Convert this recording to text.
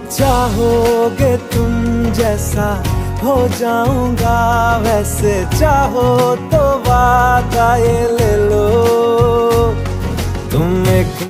चाहोगे तुम जैसा हो जाऊंगा वैसे, चाहो तो वादा ये ले